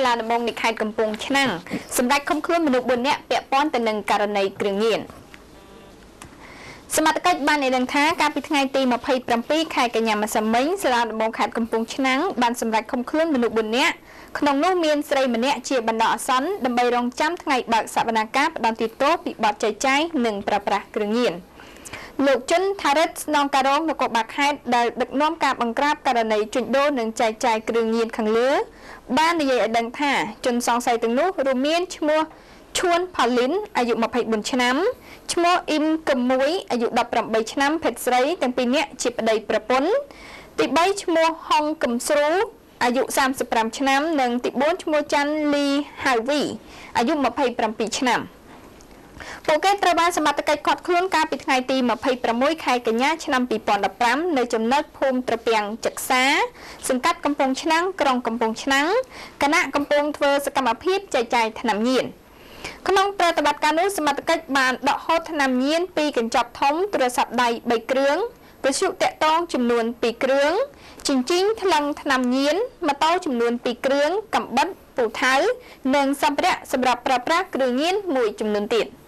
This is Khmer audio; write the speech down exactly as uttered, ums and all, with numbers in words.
សាលាដំបងនៃខេត្តកំពង់ឆ្នាំងសម្រាប់ឃុំខ្លួនមនុស្សbốnនាក់ពាក់ព័ន្ធទៅនឹងករណីគ្រឿងញៀនសមត្ថកិច្ចបានឲ្យដឹងថាកាលពីថ្ងៃទីยี่สิบเจ็ดខែកញ្ញាម្សិលមិញសាលាដំបងខេត្តកំពង់ឆ្នាំងបានសម្រេចឃុំខ្លួនមនុស្សbốnនាក់ក្នុងនោះមានស្រីម្នាក់ជាបណ្ដោះអាសន្នដើម្បីរងចាំថ្ងៃបើកសវនកម្មផ្ដន្ទាទោសពីបទចែកចាយនិងប្រើប្រាស់គ្រឿងញៀនលោកជុនថារិតស្នងការរងនគរបាលខេត្តដែលដឹកនាំការបង្ក្រាបករណីជួញដូរនិងចែកចាយគ្រឿងញៀនខាងលើបាននិយាយឲ្យដឹងថាជនសង្ស័យទាំងនោះរួមមានឈ្មោះឈួនផាលីនអាយុยี่สิบสี่ឆ្នាំឈ្មោះអ៊ីមកឹមមួយអាយុสิบแปดឆ្នាំភេទស្រីទាំងពីរនាក់ជាប្តីប្រពន្ធទីបីឈ្មោះហុងកឹមស្រូអាយុสามสิบห้าឆ្នាំនិងទីbốnឈ្មោះច័ន្ទលីហាវីអាយុยี่สิบเจ็ดឆ្នាំពួកគេត្រូវបានសមត្ថកិច្ចឃាត់ខ្លួនកាលពីថ្ងៃទីยี่สิบหกខែកញ្ញាឆ្នាំยี่สิบสิบห้าនៅចំណុចភូមិត្រពាំងចឹក្សាសង្កាត់កំពង់ឆ្នាំងក្រុងកំពង់ឆ្នាំងគណៈកំពុងធ្វើសកម្មភាពចែកចាយថ្នាំញៀនក្នុងប្រតិបត្តិការនោះសមត្ថកិច្ចបានដកហូតថ្នាំញៀនពីកញ្ចប់ធំទូរស័ព្ទដៃបីគ្រឿងវិទ្យុតាក់ទងចំនួនពីរគ្រឿងចិញ្ចៀនថ្លឹងថ្នាំញៀនម៉ូតូចំនួនពីរគ្រឿងកាំបិតពូថៅនិងសម្ភារៈសម្រាប់ប្រើប្រាស់គ្រឿងញៀនមួយចំនួនទៀត